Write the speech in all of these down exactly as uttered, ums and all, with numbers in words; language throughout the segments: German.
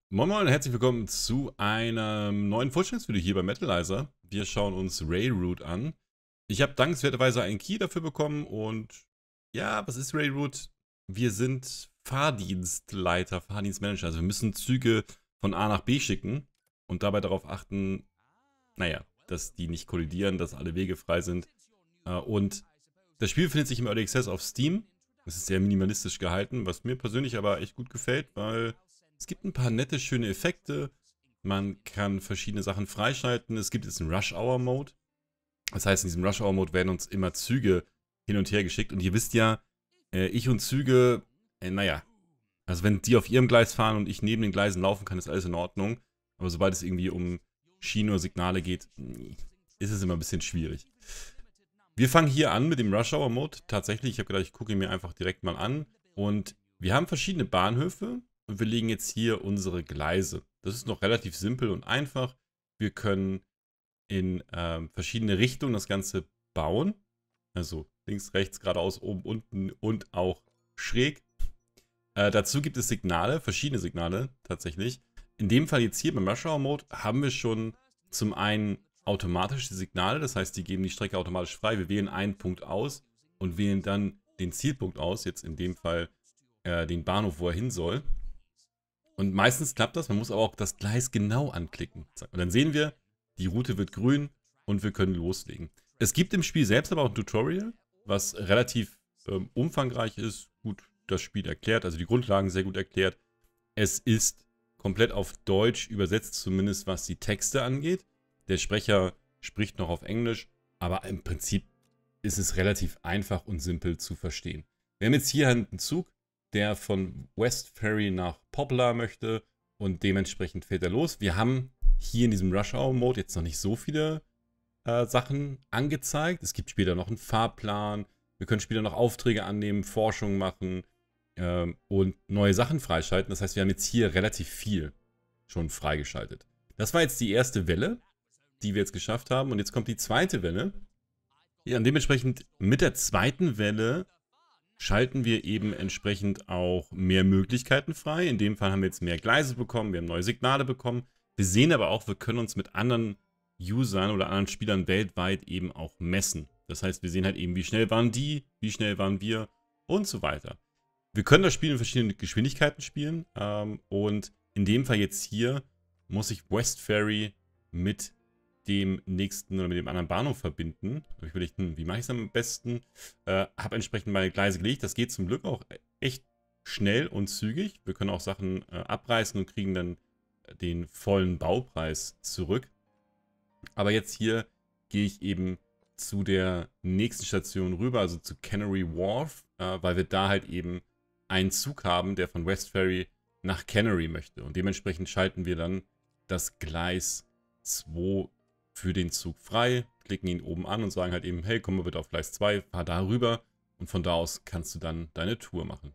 Moin Moin und herzlich willkommen zu einem neuen Vorstellungsvideo hier bei Metalizer. Wir schauen uns Railroad an. Ich habe dankenswerterweise einen Key dafür bekommen und ja, was ist Railroad? Wir sind Fahrdienstleiter, Fahrdienstmanager. Also wir müssen Züge von A nach B schicken und dabei darauf achten, naja, dass die nicht kollidieren, dass alle Wege frei sind. Äh, Und das Spiel befindet sich im Early Access auf Steam. Es ist sehr minimalistisch gehalten, was mir persönlich aber echt gut gefällt, weil es gibt ein paar nette, schöne Effekte. Man kann verschiedene Sachen freischalten. Es gibt jetzt einen Rush-Hour-Mode. Das heißt, in diesem Rush-Hour-Mode werden uns immer Züge hin und her geschickt. Und ihr wisst ja, äh, ich und Züge, äh, naja, also wenn die auf ihrem Gleis fahren und ich neben den Gleisen laufen kann, ist alles in Ordnung. Aber sobald es irgendwie um Schienen oder Signale geht, ist es immer ein bisschen schwierig. Wir fangen hier an mit dem Rush Hour Mode. Tatsächlich, ich habe gedacht, ich gucke ihn mir einfach direkt mal an. Und wir haben verschiedene Bahnhöfe und wir legen jetzt hier unsere Gleise. Das ist noch relativ simpel und einfach. Wir können in ähm, verschiedene Richtungen das Ganze bauen. Also links, rechts, geradeaus, oben, unten und auch schräg. Äh, dazu gibt es Signale, verschiedene Signale tatsächlich. In dem Fall jetzt hier beim Rush Hour Mode haben wir schon zum einen automatische Signale, das heißt, die geben die Strecke automatisch frei. Wir wählen einen Punkt aus und wählen dann den Zielpunkt aus, jetzt in dem Fall äh, den Bahnhof, wo er hin soll. Und meistens klappt das, man muss aber auch das Gleis genau anklicken. Und dann sehen wir, die Route wird grün und wir können loslegen. Es gibt im Spiel selbst aber auch ein Tutorial, was relativ ähm, umfangreich ist, gut das Spiel erklärt, also die Grundlagen sehr gut erklärt. Es ist komplett auf Deutsch übersetzt, zumindest was die Texte angeht. Der Sprecher spricht noch auf Englisch, aber im Prinzip ist es relativ einfach und simpel zu verstehen. Wir haben jetzt hier einen Zug, der von West Ferry nach Poplar möchte und dementsprechend fährt er los. Wir haben hier in diesem Rush Hour Mode jetzt noch nicht so viele äh, Sachen angezeigt. Es gibt später noch einen Fahrplan. Wir können später noch Aufträge annehmen, Forschung machen ähm, und neue Sachen freischalten. Das heißt, wir haben jetzt hier relativ viel schon freigeschaltet. Das war jetzt die erste Welle, die wir jetzt geschafft haben. Und jetzt kommt die zweite Welle. Ja, und dementsprechend mit der zweiten Welle schalten wir eben entsprechend auch mehr Möglichkeiten frei. In dem Fall haben wir jetzt mehr Gleise bekommen, wir haben neue Signale bekommen. Wir sehen aber auch, wir können uns mit anderen Usern oder anderen Spielern weltweit eben auch messen. Das heißt, wir sehen halt eben, wie schnell waren die, wie schnell waren wir und so weiter. Wir können das Spiel in verschiedenen Geschwindigkeiten spielen. Ähm, und in dem Fall jetzt hier muss ich West Ferry mit dem nächsten oder mit dem anderen Bahnhof verbinden. Da habe ich überlegt, hm, wie mache ich es am besten? Äh, habe entsprechend meine Gleise gelegt. Das geht zum Glück auch echt schnell und zügig. Wir können auch Sachen äh, abreißen und kriegen dann den vollen Baupreis zurück. Aber jetzt hier gehe ich eben zu der nächsten Station rüber, also zu Canary Wharf, äh, weil wir da halt eben einen Zug haben, der von West Ferry nach Canary möchte. Und dementsprechend schalten wir dann das Gleis zwei für den Zug frei, klicken ihn oben an und sagen halt eben, hey, komm mal bitte auf Gleis zwei, fahr da rüber und von da aus kannst du dann deine Tour machen.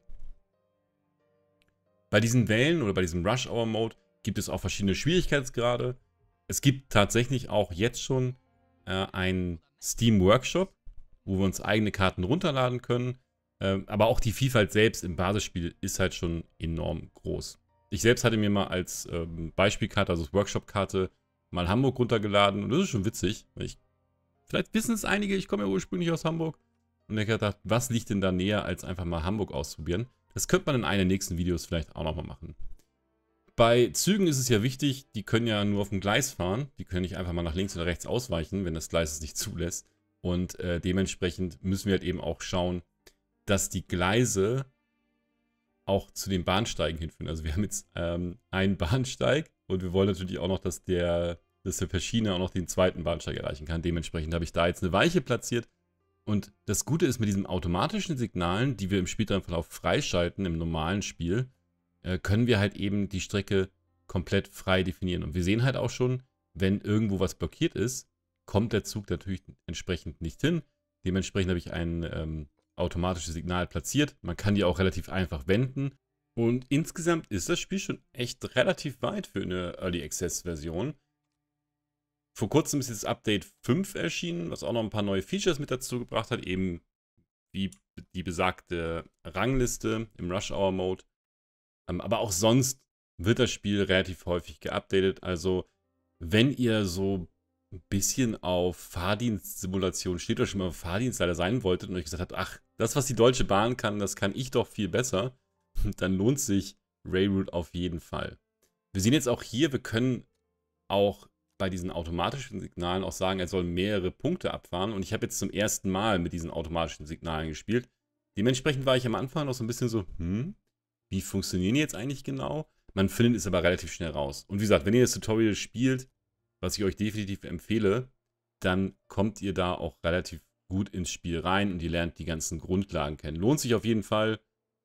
Bei diesen Wellen oder bei diesem Rush Hour Mode gibt es auch verschiedene Schwierigkeitsgrade. Es gibt tatsächlich auch jetzt schon äh, einen Steam Workshop, wo wir uns eigene Karten runterladen können. Ähm, aber auch die Vielfalt selbst im Basisspiel ist halt schon enorm groß. Ich selbst hatte mir mal als ähm, Beispielkarte, also als Workshop-Karte, mal Hamburg runtergeladen und das ist schon witzig. Ich, vielleicht wissen es einige, ich komme ja ursprünglich aus Hamburg und ich habe gedacht, was liegt denn da näher, als einfach mal Hamburg auszuprobieren. Das könnte man in einem der nächsten Videos vielleicht auch nochmal machen. Bei Zügen ist es ja wichtig, die können ja nur auf dem Gleis fahren, die können nicht einfach mal nach links oder rechts ausweichen, wenn das Gleis es nicht zulässt. Und äh, dementsprechend müssen wir halt eben auch schauen, dass die Gleise auch zu den Bahnsteigen hinführen. Also wir haben jetzt ähm, einen Bahnsteig und wir wollen natürlich auch noch, dass der, dass der per Schiene auch noch den zweiten Bahnsteig erreichen kann. Dementsprechend habe ich da jetzt eine Weiche platziert. Und das Gute ist mit diesen automatischen Signalen, die wir im späteren Verlauf freischalten im normalen Spiel, äh, können wir halt eben die Strecke komplett frei definieren. Und wir sehen halt auch schon, wenn irgendwo was blockiert ist, kommt der Zug natürlich entsprechend nicht hin. Dementsprechend habe ich ein ähm, automatisches Signal platziert. Man kann die auch relativ einfach wenden. Und insgesamt ist das Spiel schon echt relativ weit für eine Early Access Version. Vor kurzem ist jetzt Update fünf erschienen, was auch noch ein paar neue Features mit dazu gebracht hat, eben wie die besagte Rangliste im Rush Hour Mode. Aber auch sonst wird das Spiel relativ häufig geupdatet. Also, wenn ihr so ein bisschen auf Fahrdienstsimulation steht oder schon mal Fahrdienstleiter sein wolltet und euch gesagt habt, ach, das, was die Deutsche Bahn kann, das kann ich doch viel besser, dann lohnt sich Railroad auf jeden Fall. Wir sehen jetzt auch hier, wir können auch bei diesen automatischen Signalen auch sagen, er soll mehrere Punkte abfahren. Und ich habe jetzt zum ersten Mal mit diesen automatischen Signalen gespielt. Dementsprechend war ich am Anfang noch so ein bisschen so, hm, wie funktionieren die jetzt eigentlich genau? Man findet es aber relativ schnell raus. Und wie gesagt, wenn ihr das Tutorial spielt, was ich euch definitiv empfehle, dann kommt ihr da auch relativ gut ins Spiel rein und ihr lernt die ganzen Grundlagen kennen. Lohnt sich auf jeden Fall.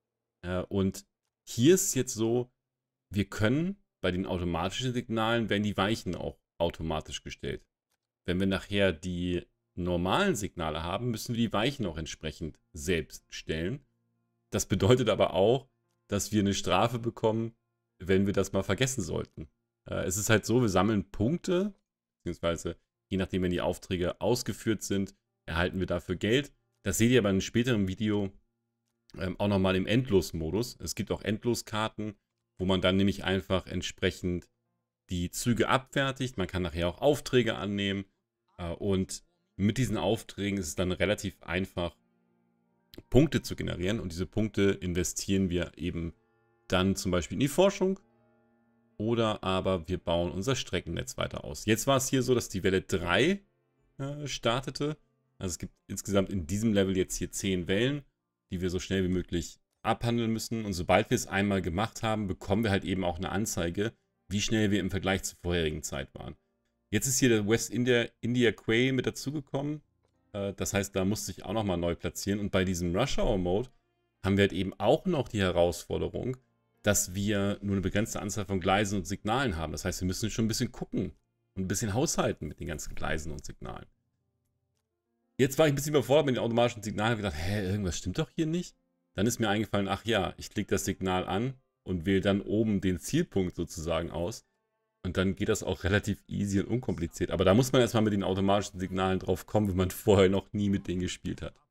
Und hier ist es jetzt so, wir können bei den automatischen Signalen, werden die Weichen auch automatisch gestellt. Wenn wir nachher die normalen Signale haben, müssen wir die Weichen auch entsprechend selbst stellen. Das bedeutet aber auch, dass wir eine Strafe bekommen, wenn wir das mal vergessen sollten. Äh, es ist halt so, wir sammeln Punkte, beziehungsweise je nachdem, wenn die Aufträge ausgeführt sind, erhalten wir dafür Geld. Das seht ihr aber in einem späteren Video ähm, auch nochmal im Endlosmodus. Es gibt auch Endloskarten, wo man dann nämlich einfach entsprechend die Züge abfertigt. Man kann nachher auch Aufträge annehmen. Äh, und mit diesen Aufträgen ist es dann relativ einfach, Punkte zu generieren. Und diese Punkte investieren wir eben dann zum Beispiel in die Forschung. Oder aber wir bauen unser Streckennetz weiter aus. Jetzt war es hier so, dass die Welle drei äh, startete. Also es gibt insgesamt in diesem Level jetzt hier zehn Wellen, die wir so schnell wie möglich abhandeln müssen. Und sobald wir es einmal gemacht haben, bekommen wir halt eben auch eine Anzeige, wie schnell wir im Vergleich zur vorherigen Zeit waren. Jetzt ist hier der West India, India Quay mit dazugekommen. Äh, das heißt, da musste ich auch nochmal neu platzieren. Und bei diesem Rush Hour Mode haben wir halt eben auch noch die Herausforderung, dass wir nur eine begrenzte Anzahl von Gleisen und Signalen haben. Das heißt, wir müssen schon ein bisschen gucken und ein bisschen haushalten mit den ganzen Gleisen und Signalen. Jetzt war ich ein bisschen überfordert mit den automatischen Signalen und gedacht, hä, irgendwas stimmt doch hier nicht. Dann ist mir eingefallen, ach ja, ich klicke das Signal an und wähle dann oben den Zielpunkt sozusagen aus. Und dann geht das auch relativ easy und unkompliziert. Aber da muss man erstmal mit den automatischen Signalen drauf kommen, wenn man vorher noch nie mit denen gespielt hat.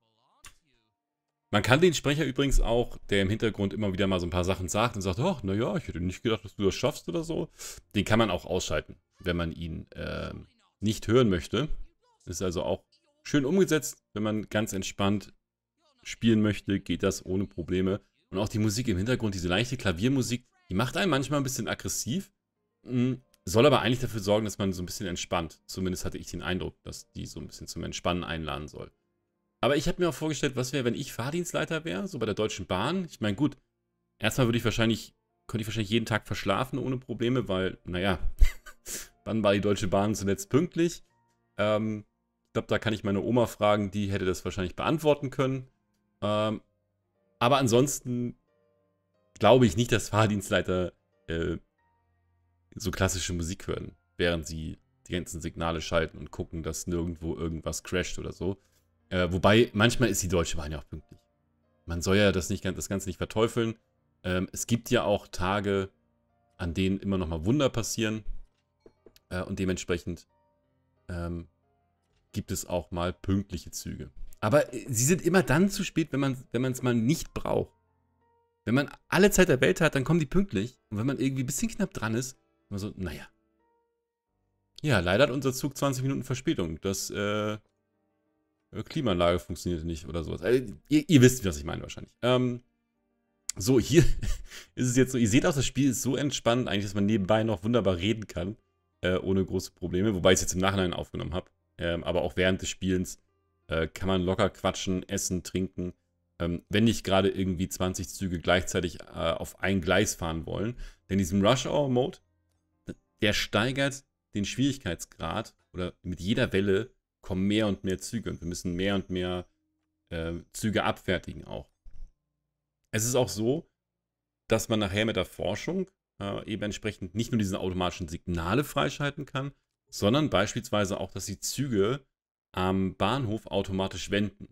Man kann den Sprecher übrigens auch, der im Hintergrund immer wieder mal so ein paar Sachen sagt und sagt, ach, naja, ich hätte nicht gedacht, dass du das schaffst oder so. Den kann man auch ausschalten, wenn man ihn äh, nicht hören möchte. Ist also auch schön umgesetzt. Wenn man ganz entspannt spielen möchte, geht das ohne Probleme. Und auch die Musik im Hintergrund, diese leichte Klaviermusik, die macht einen manchmal ein bisschen aggressiv, soll aber eigentlich dafür sorgen, dass man so ein bisschen entspannt. Zumindest hatte ich den Eindruck, dass die so ein bisschen zum Entspannen einladen soll. Aber ich habe mir auch vorgestellt, was wäre, wenn ich Fahrdienstleiter wäre, so bei der Deutschen Bahn. Ich meine, gut, erstmal würde ich wahrscheinlich, könnte ich wahrscheinlich jeden Tag verschlafen ohne Probleme, weil, naja, wann war die Deutsche Bahn zuletzt pünktlich? Ähm, ich glaube, da kann ich meine Oma fragen, die hätte das wahrscheinlich beantworten können. Ähm, aber ansonsten glaube ich nicht, dass Fahrdienstleiter äh, so klassische Musik hören, während sie die ganzen Signale schalten und gucken, dass nirgendwo irgendwas crasht oder so. Äh, wobei, manchmal ist die Deutsche Bahn ja auch pünktlich. Man soll ja das, nicht, das Ganze nicht verteufeln. Ähm, es gibt ja auch Tage, an denen immer noch mal Wunder passieren. Äh, und dementsprechend ähm, gibt es auch mal pünktliche Züge. Aber äh, sie sind immer dann zu spät, wenn man wenn man es mal nicht braucht. Wenn man alle Zeit der Welt hat, dann kommen die pünktlich. Und wenn man irgendwie ein bisschen knapp dran ist, immer so, naja. Ja, leider hat unser Zug zwanzig Minuten Verspätung. Das, äh, Klimaanlage funktionierte nicht oder sowas. Also, ihr, ihr wisst, was ich meine wahrscheinlich. Ähm, so, hier ist es jetzt so, ihr seht auch, das Spiel ist so entspannt eigentlich, dass man nebenbei noch wunderbar reden kann, äh, ohne große Probleme, wobei ich es jetzt im Nachhinein aufgenommen habe. Ähm, aber auch während des Spielens äh, kann man locker quatschen, essen, trinken, ähm, wenn nicht gerade irgendwie zwanzig Züge gleichzeitig äh, auf ein Gleis fahren wollen. Denn diesem Rush-Hour-Mode, der steigert den Schwierigkeitsgrad oder mit jeder Welle kommen mehr und mehr Züge und wir müssen mehr und mehr äh, Züge abfertigen auch. Es ist auch so, dass man nachher mit der Forschung äh, eben entsprechend nicht nur diese automatischen Signale freischalten kann, sondern beispielsweise auch, dass die Züge am Bahnhof automatisch wenden.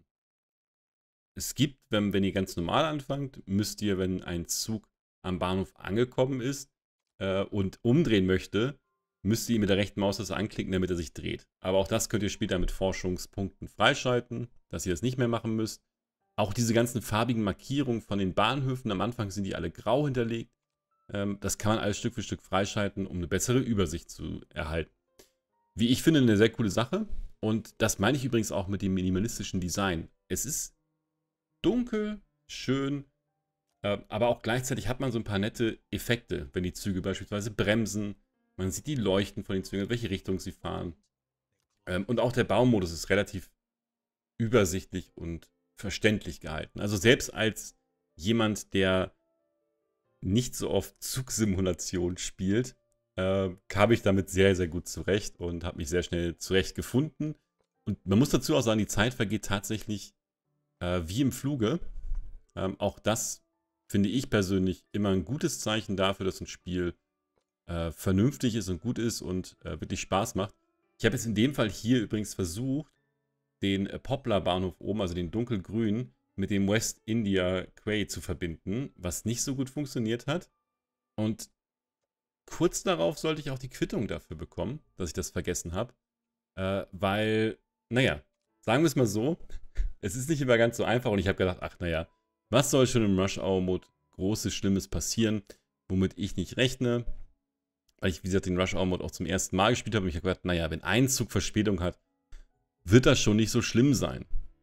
Es gibt, wenn, wenn ihr ganz normal anfangt, müsst ihr, wenn ein Zug am Bahnhof angekommen ist äh, und umdrehen möchte, müsst ihr mit der rechten Maus das anklicken, damit er sich dreht. Aber auch das könnt ihr später mit Forschungspunkten freischalten, dass ihr das nicht mehr machen müsst. Auch diese ganzen farbigen Markierungen von den Bahnhöfen, am Anfang sind die alle grau hinterlegt. Ähm, das kann man alles Stück für Stück freischalten, um eine bessere Übersicht zu erhalten. Wie ich finde, eine sehr coole Sache. Und das meine ich übrigens auch mit dem minimalistischen Design. Es ist dunkel, schön, äh, aber auch gleichzeitig hat man so ein paar nette Effekte, wenn die Züge beispielsweise bremsen. Man sieht die Leuchten von den Zügen, in welche Richtung sie fahren. Ähm, und auch der Baumodus ist relativ übersichtlich und verständlich gehalten. Also selbst als jemand, der nicht so oft Zugsimulation spielt, äh, kam ich damit sehr, sehr gut zurecht und habe mich sehr schnell zurechtgefunden. Und man muss dazu auch sagen, die Zeit vergeht tatsächlich äh, wie im Fluge. Ähm, auch das finde ich persönlich immer ein gutes Zeichen dafür, dass ein Spiel äh, vernünftig ist und gut ist und äh, wirklich Spaß macht. Ich habe jetzt in dem Fall hier übrigens versucht, den äh, Poplar-Bahnhof oben, also den dunkelgrün, mit dem West India Quay zu verbinden, was nicht so gut funktioniert hat. Und kurz darauf sollte ich auch die Quittung dafür bekommen, dass ich das vergessen habe. Äh, weil, naja, sagen wir es mal so, es ist nicht immer ganz so einfach und ich habe gedacht, ach naja, was soll schon im Rush-Hour-Mode Großes, Schlimmes passieren, womit ich nicht rechne. Weil ich, wie gesagt, den Rush-Hour-Mode auch zum ersten Mal gespielt habe und ich habe gedacht, naja, wenn ein Zug Verspätung hat, wird das schon nicht so schlimm sein.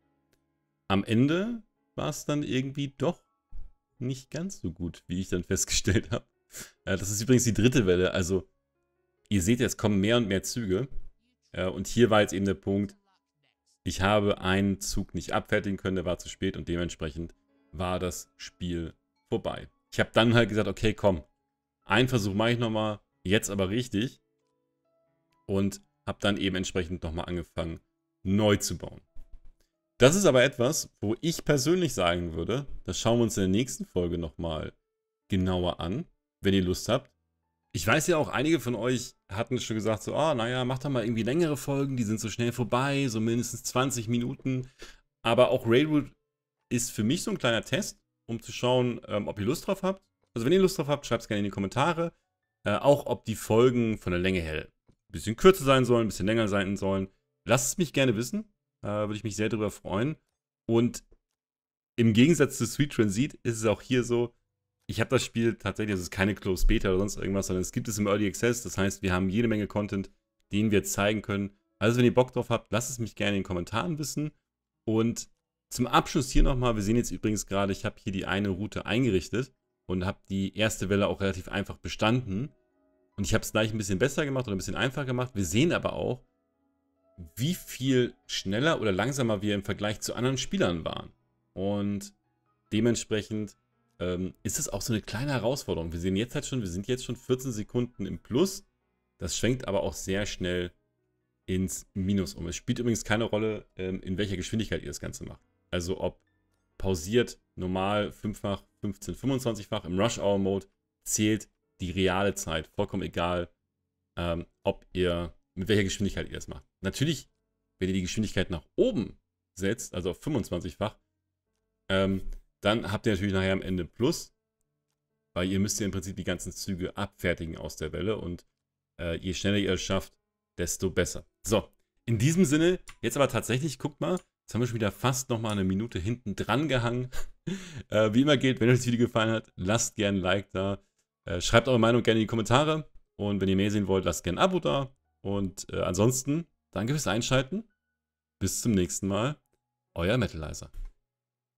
Am Ende war es dann irgendwie doch nicht ganz so gut, wie ich dann festgestellt habe. Äh, das ist übrigens die dritte Welle, also ihr seht, es kommen mehr und mehr Züge. Äh, und hier war jetzt eben der Punkt, ich habe einen Zug nicht abfertigen können, der war zu spät und dementsprechend war das Spiel vorbei. Ich habe dann halt gesagt, okay, komm, einen Versuch mache ich nochmal, jetzt aber richtig. Und habe dann eben entsprechend nochmal angefangen, neu zu bauen. Das ist aber etwas, wo ich persönlich sagen würde, das schauen wir uns in der nächsten Folge nochmal genauer an, wenn ihr Lust habt. Ich weiß ja auch, einige von euch hatten schon gesagt, so, oh, naja, macht doch mal irgendwie längere Folgen, die sind so schnell vorbei, so mindestens zwanzig Minuten. Aber auch Railroad ist für mich so ein kleiner Test, um zu schauen, ähm, ob ihr Lust drauf habt. Also wenn ihr Lust drauf habt, schreibt es gerne in die Kommentare. Äh, auch ob die Folgen von der Länge her ein bisschen kürzer sein sollen, ein bisschen länger sein sollen. Lasst es mich gerne wissen. Äh, würde ich mich sehr darüber freuen. Und im Gegensatz zu Sweet Transit ist es auch hier so, ich habe das Spiel tatsächlich, es ist keine Closed Beta oder sonst irgendwas, sondern es gibt es im Early Access. Das heißt, wir haben jede Menge Content, den wir jetzt zeigen können. Also wenn ihr Bock drauf habt, lasst es mich gerne in den Kommentaren wissen. Und zum Abschluss hier nochmal, wir sehen jetzt übrigens gerade, ich habe hier die eine Route eingerichtet und habe die erste Welle auch relativ einfach bestanden. Und ich habe es gleich ein bisschen besser gemacht oder ein bisschen einfacher gemacht. Wir sehen aber auch, wie viel schneller oder langsamer wir im Vergleich zu anderen Spielern waren. Und dementsprechend ähm, ist es auch so eine kleine Herausforderung. Wir sehen jetzt halt schon, wir sind jetzt schon vierzehn Sekunden im Plus. Das schwenkt aber auch sehr schnell ins Minus um. Es spielt übrigens keine Rolle, ähm, in welcher Geschwindigkeit ihr das Ganze macht. Also ob pausiert, normal, fünffach, fünfzehn, fünfundzwanzigfach, im Rush-Hour-Mode zählt die reale Zeit. Vollkommen egal, ähm, ob ihr, mit welcher Geschwindigkeit ihr das macht. Natürlich, wenn ihr die Geschwindigkeit nach oben setzt, also auf fünfundzwanzigfach, ähm, dann habt ihr natürlich nachher am Ende Plus, weil ihr müsst ja im Prinzip die ganzen Züge abfertigen aus der Welle und äh, je schneller ihr es schafft, desto besser. So, in diesem Sinne, jetzt aber tatsächlich, guckt mal, jetzt haben wir schon wieder fast nochmal eine Minute hinten dran gehangen. äh, wie immer gilt, wenn euch das Video gefallen hat, lasst gerne ein Like da. Äh, schreibt eure Meinung gerne in die Kommentare. Und wenn ihr mehr sehen wollt, lasst gerne ein Abo da. Und äh, ansonsten, danke fürs Einschalten. Bis zum nächsten Mal. Euer Metalizer.